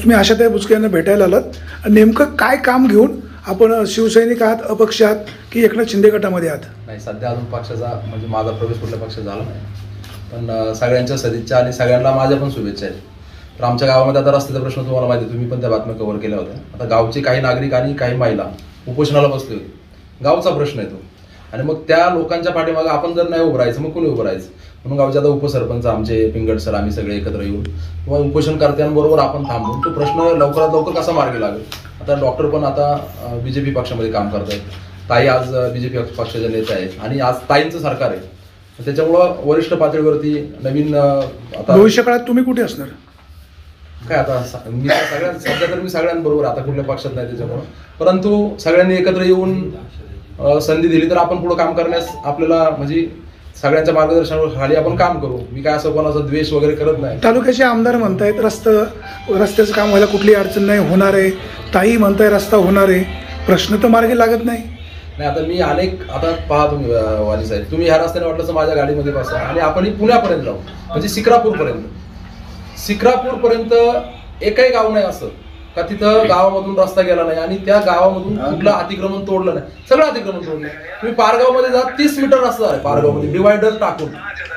तुम्ही आशाताई बुचके यांना भेटायला आलात, नेमकं काय काम घेऊन आपण शिवसैनिक आहात, अपक्ष आहात की एकनाथ शिंदे गटामध्ये आहात? नाही, सध्या अजून पक्षाचा म्हणजे माझा प्रवेश कुठल्या पक्षात झाला नाही, पण सगळ्यांच्या सदिच्छा आणि सगळ्यांना माझ्या पण शुभेच्छा आहेत. तर आमच्या गावामध्ये आता रस्त्याचा प्रश्न तुम्हाला माहिती आहे, तुम्ही पण त्या बातम्या कव्हर केल्या होत्या. आता गावचे काही नागरिक आणि काही महिला उपोषणाला बसले होते. गावचा प्रश्न आहे तो, आणि मग त्या लोकांच्या पाठीमागे आपण जर नाही उभं राहायचं मग कोणी उभं राहायचं? म्हणून गावचे आता उपसरपंच आमचे पिंगड सर आम्ही सगळे एकत्र येऊन किंवा उपोषणकर्त्यांबरोबर आपण थांबून तो प्रश्न लवकरात लवकर कसा मार्गी लागेल. आता डॉक्टर पण आता बीजेपी पक्षामध्ये काम करत आहेत, ताई आज बीजेपी पक्षाचे नेते आहेत आणि आज ताईंचं सरकार आहे. त्याच्यामुळं वरिष्ठ पातळीवरती नवीन आता भविष्यकाळात तुम्ही कुठे असणार काय, आता मी सध्या तर मी सगळ्यांबरोबर, आता कुठल्या पक्षात नाही त्याच्यामुळं, परंतु सगळ्यांनी एकत्र येऊन संधी दिली तर आपण पुढे काम करण्यास आपल्याला म्हणजे सगळ्यांच्या मार्गदर्शनाखाली आपण काम करू. मी काय असं कोणाचा द्वेष वगैरे करत नाही. तालुक्याचे आमदार म्हणतायत रस्त्याचं काम व्हायला कुठली अडचण नाही, होणार आहे. ताई म्हणताय रस्ता होणार आहे, प्रश्न तर मार्गी लागत नाही. नाही, आता मी आता पहा तुम्ही वाणी साहेब, तुम्ही ह्या रस्त्याने वाटलं तर माझ्या गाडीमध्ये बसा आणि आपण पुण्यापर्यंत जाऊ, म्हणजे सिक्रापूरपर्यंत एकही गाव नाही असं का तिथं गावामधून रस्ता गेला नाही आणि त्या गावामधून कुठलं अतिक्रमण तोडलं नाही, सगळं अतिक्रमण तोडलं. तुम्ही पारगावमध्ये जा, 30 मीटर रस्ता आहे पारगावमध्ये डिवायडर टाकून.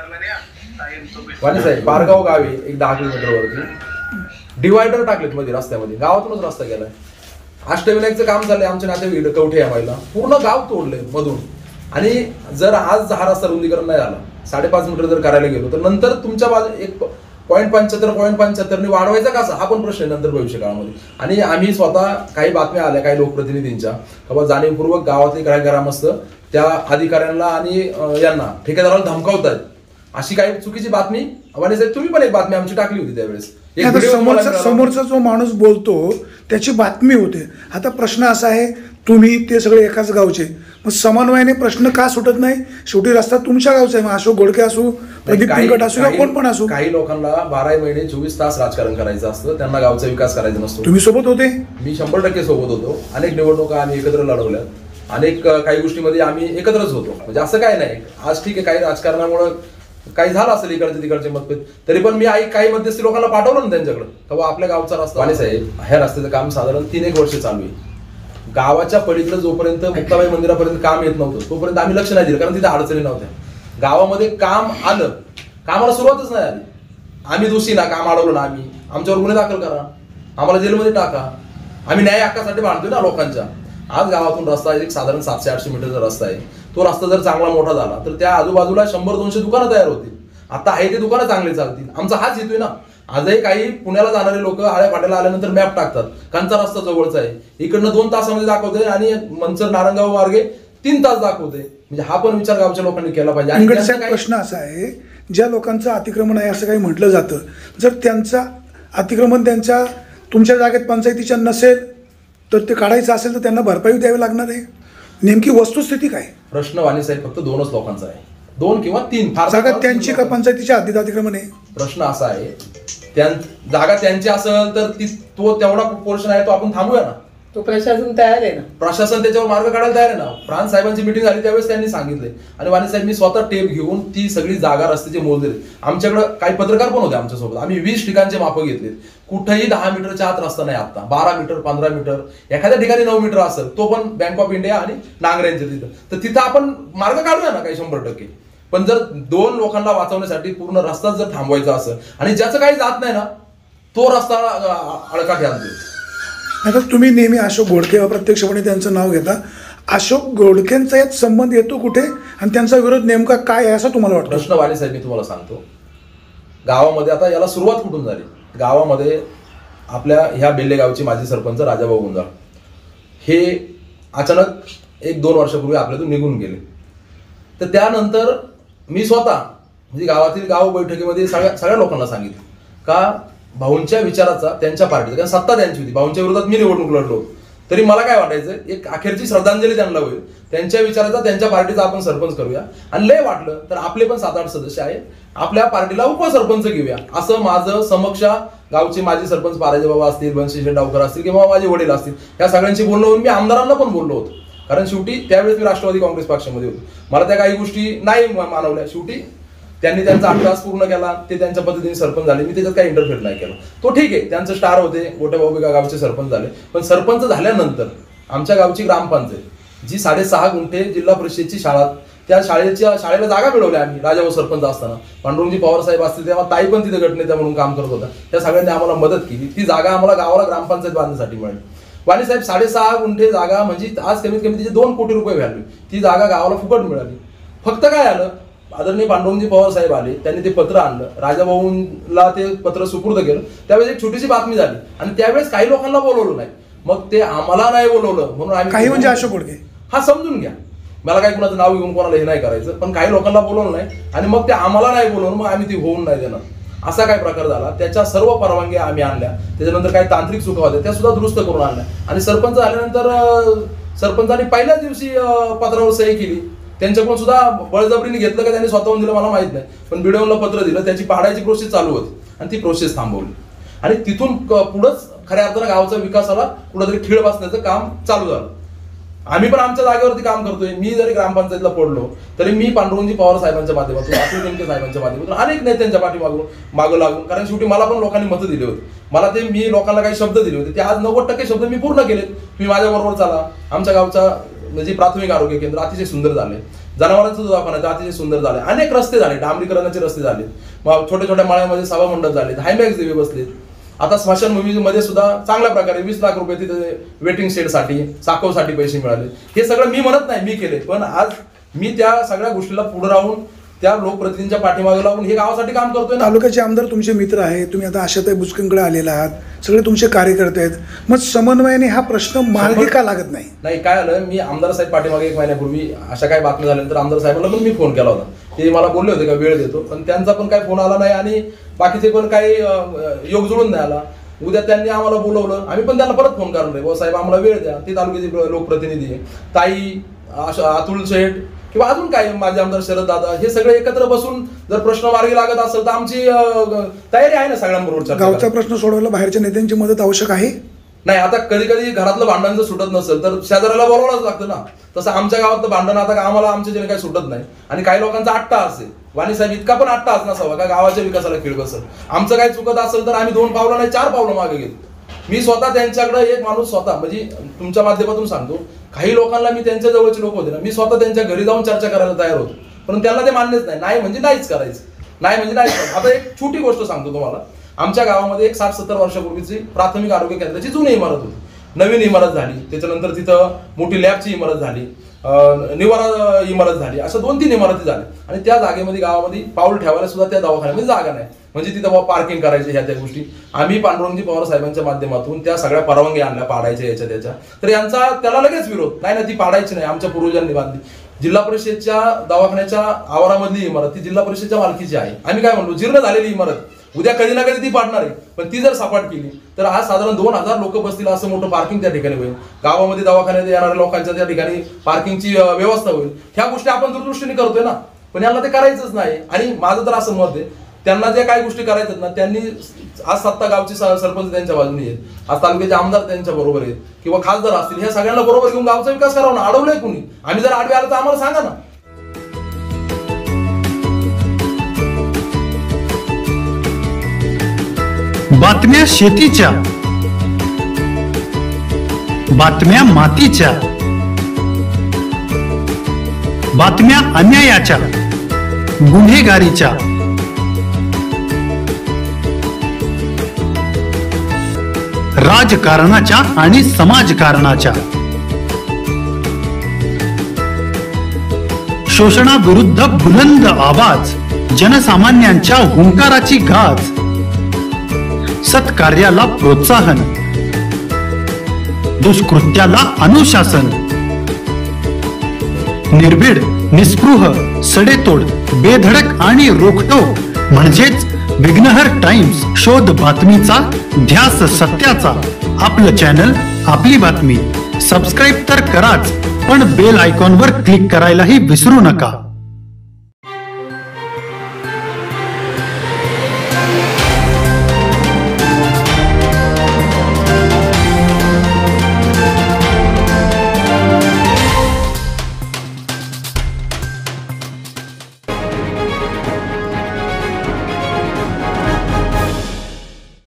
वाणी साहेब, पारगाव गावी एक 10 किलोमीटरवरती डिवायडर टाकलेत मध्ये रस्त्यामध्ये, गावातूनच रस्ता गेलाय. अष्टविनायकचं काम झालंय आमच्या नातेवाईक कवठे या महिला, पूर्ण गाव तोडलंय मधून. आणि जर आज हा रस्ता रुंदीकरण नाही झाला, 5.5 मीटर जर करायला गेलो तर नंतर तुमच्या बाजू 1.75 वाढवायचा कसा, हा पण प्रश्न आहे नंतर भविष्य काळामध्ये. आणि आम्ही स्वतः काही बातम्या आल्या काही लोकप्रतिनिधींच्या, बाबा जाणीवपूर्वक गावातले काही ग्रामस्थ त्या अधिकाऱ्यांना आणि यांना ठेकेदाराला धमकावतायत, अशी काही चुकीची बातमी. साहेब तुम्ही पण एक बातमी आमची टाकली होती त्यावेळेस. समोरचा जो माणूस बोलतो त्याची बातमी होते. आता प्रश्न असा आहे, तुम्ही ते सगळे एकाच गावचे, मग समन्वयाने प्रश्न का सुटत नाही? शेवटी रस्ता तुमच्या गावचा आहे, मग अशोक गोडके असू, प्रदीप पिंगट असू किंवा कोण पण असू. काही लोकांना 12 महिने 24 तास राजकारण करायचं असतं, त्यांना गावचा विकास करायचा नसतो. तुम्ही सोबत होते? मी 100% सोबत होतो. अनेक निवडणुका आम्ही एकत्र लढवल्यात, अनेक काही गोष्टीमध्ये आम्ही एकत्रच होतो. म्हणजे असं काय नाही, आज ठीक आहे काही राजकारणामुळे काही झालं असेल इकडचे तिकडचे मतभेद, तरी पण मी काही मध्यस्थी लोकांना पाठवलं ना त्यांच्याकडे, तेव्हा आपल्या गावचा रस्ता. वाणी साहेब, ह्या रस्त्याचं काम साधारण 3-1 वर्ष चालू आहे. गावाच्या पलीकडे जोपर्यंत मुक्ताबाई मंदिरापर्यंत काम येत नव्हतं तोपर्यंत आम्ही लक्ष नाही दिलं, कारण तिथे अडचणी नव्हत्या. गावामध्ये काम आलं, कामाला सुरुवातच नाही आली. आम्ही दोषी ना, काम अडवलं ना, आम्ही आमच्यावर गुन्हे दाखल करा, आम्हाला जेलमध्ये टाका. आम्ही न्याय हक्कासाठी भांडतोय ना लोकांच्या. आज गावातून रस्ता एक साधारण 700-800 मीटरचा रस्ता आहे. तो रस्ता जर चांगला मोठा झाला तर त्या आजूबाजूला 100-200 दुकानं तयार होतील. आता आहे ते दुकानं चांगले चालतील. आमचा हाच येतोय ना. आजही काही पुण्याला जाणारे लोक आळ्या फाट्याला आल्यानंतर मॅप टाकतात, कांचा रस्ता जवळचा आहे, इकडनं 2 तासामध्ये दाखवते आणि मंचर नारंगाव मार्गे 3 तास दाखवते. म्हणजे हा पण विचार गावच्या लोकांनी केला पाहिजे. आणि प्रश्न असा आहे, ज्या लोकांचं अतिक्रमण आहे असं काही म्हटलं जातं, जर त्यांचं अतिक्रमण त्यांच्या तुमच्या जागेत पंचायतीच्या नसेल तर ते काढायचं असेल तर त्यांना भरपाई द्यावी लागणार आहे. नेमकी वस्तुस्थिती काय? प्रश्न वाणी साहेब फक्त 2च लोकांचा आहे, 2 किंवा 3 जागा त्यांची का पंचायतीच्या हद्दीत अतिक्रमण आहे? प्रश्न असा आहे, जागा त्यांची असेल तर तो तेवढा पोर्शन आहे तो आपण थांबूया ना. तो प्रशासन तयार आहे ना, प्रशासन त्याच्यावर मार्ग काढायला तयार आहे ना. प्रांत साहेबांची मिटिंग झाली त्यावेळेस त्यांनी सांगितले आणि वाणी साहेब मी स्वतः टेप घेऊन ती सगळी जागा रस्त्याची मोजली. आमच्याकडे काही पत्रकार पण होते आमच्यासोबत. आम्ही 20 ठिकाणचे मापं घेतले. कुठेही 10 मीटरच्या आत रस्ता नाही. आता 12 मीटर 15 मीटर, एखाद्या ठिकाणी 9 मीटर असेल, तो पण बँक ऑफ इंडिया आणि नांगऱ्यांच्या तिथं, तर तिथं आपण मार्ग काढूया ना काही 100%. पण जर 2 लोकांना वाचवण्यासाठी पूर्ण रस्ता जर थांबवायचा असेल आणि ज्याचं काही जात नाही ना तो रस्ता अडका घ्यायला. आता तुम्ही नेहमी अशोक गोडके अप्रत्यक्षपणे त्यांचं नाव घेता. अशोक गोडकेंचा यात संबंध येतो कुठे आणि त्यांचा विरोध नेमका काय आहे असं तुम्हाला वाटतं? प्रश्न वाणी साहेब मी तुम्हाला सांगतो. गावामध्ये आता याला सुरुवात कुठून झाली? गावामध्ये आपल्या ह्या बेल्ले गावचे माजी सरपंच राजाभाऊ गुंजाळ हे अचानक 1-2 वर्षापूर्वी आपल्यातून निघून गेले. तर त्यानंतर मी स्वतः म्हणजे गावातील गाव बैठकीमध्ये सगळ्या लोकांना सांगितलं का भाऊंच्या विचाराचा त्यांच्या पार्टीचा, कारण सत्ता त्यांची होती, भाऊंच्या विरोधात मी निवडणूक लढलो, तरी मला काय वाटायचं एक अखेरची श्रद्धांजली त्यांना होईल, त्यांच्या विचाराचा त्यांच्या पार्टीचा आपण सरपंच करूया. आणि लय वाटलं तर आपले पण 7-8 सदस्य आहेत, आपल्या पार्टीला उपसरपंच घेऊया, असं माझं समक्ष गावचे माजी सरपंच पाराजे बाबा असतील, बनशी डावकर असतील किंवा माझे वडील असतील, या सगळ्यांशी बोलणं होऊन मी आमदारांना पण बोललो होतो. कारण शेवटी त्यावेळेस मी राष्ट्रवादी काँग्रेस पक्षामध्ये होतो. मला त्या काही गोष्टी नाही मानवल्या. शेवटी त्यांनी त्यांचा 8 तास पूर्ण केला, ते त्यांच्या पद्धतीने सरपंच झाले, मी त्याच्यात काही इंटरफेअर नाही केला. तो ठीक आहे, त्यांचं स्टार होते, गोटेबाबू गावचे सरपंच झाले. पण सरपंच झाल्यानंतर आमच्या गावची ग्रामपंचायत जी 6.5 गुंठे जिल्हा परिषदेची शाळा, त्या शाळेला जागा मिळवल्या आम्ही राजाभाऊ सरपंच असताना. पांडुरंगजी पवार साहेब असतील तेव्हा ताई पण तिथे गटनेत्या म्हणून काम करत होता. त्या सगळ्यांनी आम्हाला मदत केली. ती जागा आम्हाला गावाला ग्रामपंचायत बांधण्यासाठी मिळाली. वाणी साहेब 6.5 गुंठे जागा म्हणजे आज कमीत कमी तिचे 2 कोटी रुपये व्हॅल्यू, ती जागा गावाला फुकट मिळाली. फक्त काय आलं, आदरणीय पांडुरंगजी पवार साहेब आले, त्यांनी ते पत्र आणलं, राजाभाऊंना ते पत्र सुपूर्द केलं. त्यावेळेस एक छोटीशी बातमी झाली आणि त्यावेळेस काही लोकांना बोलवलं नाही. मग ते आम्हाला नाही बोलवलं म्हणून आम्ही काही म्हणजे अशोक गोडके हा समजून घ्या, मला काही कुणाचं नाव घेऊन कोणाला हे नाही करायचं, पण काही लोकांना बोलवलं नाही आणि मग ते आम्हाला नाही बोलवलं, मग आम्ही ती होऊन नाही देणार, असा काय प्रकार झाला. त्याच्या सर्व परवानगी आम्ही आणल्या. त्याच्यानंतर काही तांत्रिक चुका होत्या त्या सुद्धा दुरुस्त करून आणल्या आणि सरपंच झाल्यानंतर सरपंचांनी पहिल्याच दिवशी पत्रावर सही केली. त्यांच्याकडून सुद्धा बळजबरीने घेतलं का त्यांनी स्वतःहून दिलं मला माहित नाही, पण बीडीओला पत्र दिलं, त्याची पाडायची प्रोसेस चालू होती आणि ती प्रोसेस थांबवली आणि तिथून पुढंच खऱ्या अर्थानं गावच्या विकासाला कुठेतरी खीळ बसण्याचं काम चालू झालं. आम्ही पण आमच्या जागेवरती काम करतोय. मी जरी ग्रामपंचायतीला पडलो तरी मी पांडुरंगजी पवार साहेबांच्या माध्यमातून, अतुल बेनके साहेबांच्या माध्यमातून, अनेक नेत्यांच्या मागं लागून, कारण शेवटी मला पण लोकांनी मतं दिली होती. मला ते मी लोकांना काही शब्द दिले होते, ते आज 90% शब्द मी पूर्ण केले. तुम्ही माझ्या बरोबर चला. आमच्या गावचा म्हणजे प्राथमिक आरोग्य केंद्र अतिशय सुंदर झाले, जनावरांचं दवाखाना अतिशय सुंदर झाले, अनेक रस्ते झाले, डांबरीकरणाचे रस्ते झाले, छोट्या छोट्या माळ्यामध्ये सभा मंडप झाले, हायमॅक्स देवी बसलेत. आता स्मशानभूमीमध्ये सुद्धा चांगल्या प्रकारे 20 लाख रुपये तिथे वेटिंग शेडसाठी, साखवसाठी पैसे मिळाले. हे सगळं मी म्हणत नाही मी केले, पण आज मी त्या सगळ्या गोष्टीला पुढे राहून त्या लोकप्रतिनिधींच्या पाठीमागे लागून हे गावासाठी काम करतोय. तालुक्याचे आमदार तुमचे मित्र आहे, तुम्ही आता आशाताई बुचकेंकडे आलेला आहात, सगळे तुमचे कार्यकर्ते आहेत, मग समन्वयाने हा प्रश्न मार्गी का लागत नाही? नाही, काय आलं, मी आमदार साहेब पाठीमागे 1 महिन्यापूर्वी अशा काही बातम्या झाल्यानंतर आमदार साहेबांना पण मी फोन केला होता. ते मला बोलले होते का वेळ देतो, पण त्यांचा पण काही फोन आला नाही आणि बाकीचे पण काही योग जुळून नाही आला. उद्या त्यांनी आम्हाला बोलवलं, आम्ही पण त्यांना परत फोन करणार आहे, साहेब आम्हाला वेळ द्या. ते तालुक्याचे लोकप्रतिनिधी आहे, ताई, अतुल शेठ किंवा अजून काय माझे आमदार शरद दादा, हे सगळे एकत्र बसून जर प्रश्न मार्गी लागत असेल तर आमची तयारी आहे ना सगळ्यांबरोबर. गावचा प्रश्न सोडवायला बाहेरच्या नेत्यांची मदत आवश्यक आहे. नाही, आता कधी कधी घरातलं भांडण जर सुटत नसेल तर शेजाऱ्याला बोलवायलाच लागतं ना. तसं आमच्या गावातलं भांडण आता आम्हाला आमच्या जने काही सुटत नाही आणि काही लोकांचा आट्टा असेल. वाणी साहेब इतका पण आट्टा नसावा का गावाच्या विकासाला खीळ बसेल. आमचं काही चुकत असेल तर आम्ही 2 पावलं नाही 4 पावलं मागे घेतो. मी स्वतः त्यांच्याकडे एक माणूस स्वतः म्हणजे तुमच्या माध्यमातून सांगतो, काही लोकांना मी त्यांच्या जवळचे लोक होते ना, मी स्वतः त्यांच्या घरी जाऊन चर्चा करायला तयार होतो, पण त्यांना ते मान्यच नाही. नाही म्हणजे नाहीच करायचं, नाही म्हणजे नाही. आता एक छोटी गोष्ट सांगतो तुम्हाला. आमच्या गावामध्ये एक 60-70 वर्षापूर्वीची प्राथमिक आरोग्य केंद्राची जुनी इमारत होती, नवीन इमारत झाली, त्याच्यानंतर तिथं मोठी लॅबची इमारत झाली, निवारा इमारत झाली, अशा 2-3 इमारती झाल्या आणि त्या जागेमध्ये गावामध्ये पाऊल ठेवायला सुद्धा त्या दवाखान्यामध्ये जागा नाही. म्हणजे तिथं पार्किंग करायचे ह्या त्या गोष्टी आम्ही पांडुरंगजी पवार साहेबांच्या माध्यमातून त्या सगळ्या परवानगी आणल्या पाडायच्या याच्या त्याच्या. तर यांचा त्याला लगेच विरोध, नाही ना ती पाडायची नाही, आमच्या पूर्वजांनी बांधली. जिल्हा परिषदच्या दवाखान्याच्या आवारामधली इमारत ती जिल्हा परिषदच्या मालकीची आहे. आम्ही काय म्हणलो, जीर्ण झालेली इमारत, उद्या कधी ना कधी ती पाडणार आहे, पण ती जर सपाट केली तर आज साधारण 2000 लोक बसतील असं मोठं पार्किंग त्या ठिकाणी होईल. गावामध्ये दवाखान्यात येणाऱ्या लोकांच्या त्या ठिकाणी पार्किंगची व्यवस्था होईल. ह्या गोष्टी आपण दूरदृष्टीने करतोय ना, पण यांना ते करायचंच नाही. आणि माझं तर असं मत आहे, त्यांना ज्या काही गोष्टी करायच्यात ना, त्यांनी आज सत्ता गावची सरपंच त्यांच्या बाजूने आहेत, आज तालुक्याचे आमदार त्यांच्या बरोबर आहेत किंवा खासदार असतील, ह्या सगळ्यांना बरोबर घेऊन गावचा विकास करावा ना. अडवलंय कुणी? आम्ही जर आडवे आलो तर आम्हाला सांगा ना. बातम्या शेतीच्या, बातम्या मातीच्या, बातम्या अन्यायाच्या, गुन्हेगारीच्या, राजकारणाच्या आणि समाजकारणाच्या, शोषणाविरुद्ध बुलंद आवाज, जनसामान्यांच्या हुंकाराची गाज, सत्कार्याला प्रोत्साहन, दुष्कृत्याला अनुशासन, निर्भीड, निस्पृह, सडेतोड, बेधडक आणि रोखटोक म्हणजेच विघ्नहर टाइम्स. शोध बातमीचा, ध्यास सत्याचा. आपलं चॅनल, आपली बातमी. सबस्क्राईब तर कराच, पण बेल आयकॉनवर क्लिक करायलाही विसरू नका.